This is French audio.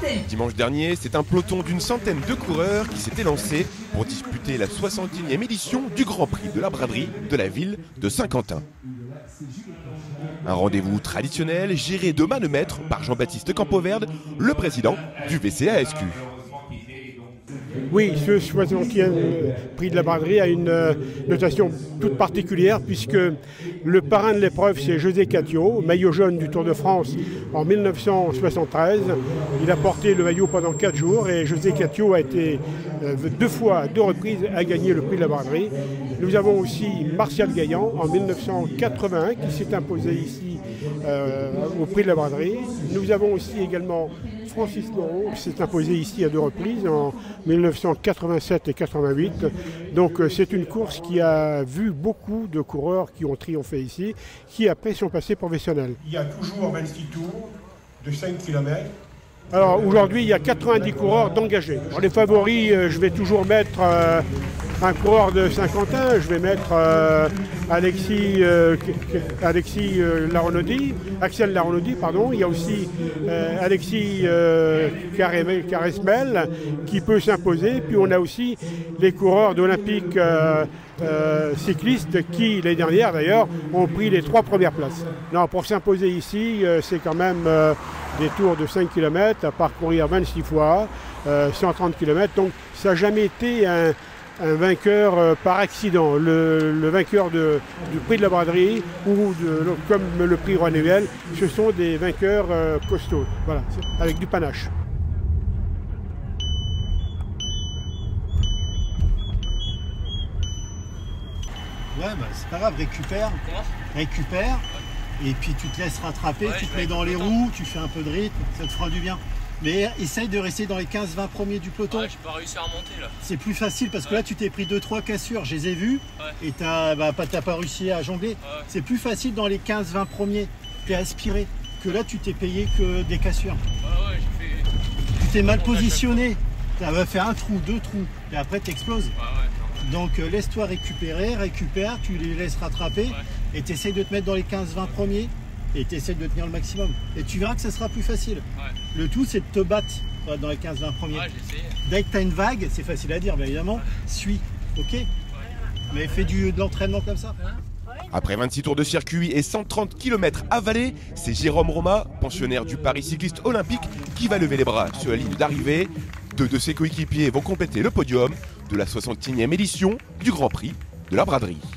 Dimanche dernier, c'est un peloton d'une centaine de coureurs qui s'était lancé pour disputer la 61e édition du Grand Prix de la braderie de la ville de Saint-Quentin. Un rendez-vous traditionnel géré de main de maître par Jean-Baptiste Campoverde, le président du VCASQ. Oui, ce 60e prix de la braderie a une notation toute particulière puisque le parrain de l'épreuve c'est José Cattio, maillot jaune du Tour de France en 1973. Il a porté le maillot pendant 4 jours et José Cattio a été à deux reprises à gagner le prix de la braderie. Nous avons aussi Martial Gaillan en 1981 qui s'est imposé ici au prix de la braderie. Nous avons aussi également Francis Moreau qui s'est imposé ici à 2 reprises en 1987 et 88. Donc c'est une course qui a vu beaucoup de coureurs qui ont triomphé ici, qui après sont passés professionnels. Il y a toujours 26 tours de 5 km. Alors aujourd'hui il y a 90 coureurs d'engagés. Dans les favoris je vais toujours mettre un coureur de Saint-Quentin, je vais mettre Axel Laronodi, pardon. Il y a aussi Alexis Caresmel qui peut s'imposer. Puis on a aussi les coureurs d'Olympique cyclistes qui, l'année dernière d'ailleurs, ont pris les 3 premières places. Non, pour s'imposer ici, c'est quand même des tours de 5 km à parcourir 26 fois, 130 km. Donc ça n'a jamais été un vainqueur par accident. Le vainqueur du prix de la braderie ou comme le prix Roy-Nével, ce sont des vainqueurs costauds, voilà, avec du panache. Ouais, bah, c'est pas grave, récupère, et puis tu te laisses rattraper, tu te mets dans les roues, tu fais un peu de rythme, ça te fera du bien. Mais essaye de rester dans les 15-20 premiers du peloton. Ouais, j'ai pas réussi à remonter là. C'est plus facile parce que là tu t'es pris 2-3 cassures, je les ai vues, et t'as pas réussi à jongler. C'est plus facile dans les 15-20 premiers, t'es aspiré, que là tu t'es payé que des cassures. Tu t'es mal positionné, tu as fait 1 trou, 2 trous, et après t'exploses. Donc laisse-toi récupère, tu les laisses rattraper, et t'essayes de te mettre dans les 15-20 premiers. Et tu essaies de tenir le maximum. Et tu verras que ça sera plus facile. Le tout, c'est de te battre dans les 15-20 premiers. Dès que tu as une vague, c'est facile à dire, bien évidemment, suis, ok. Mais fais de l'entraînement comme ça. Après 26 tours de circuit et 130 km avalés, c'est Jérôme Roma, pensionnaire du Paris Cycliste Olympique, qui va lever les bras sur la ligne d'arrivée. 2 de ses coéquipiers vont compléter le podium de la 61e édition du Grand Prix de la braderie.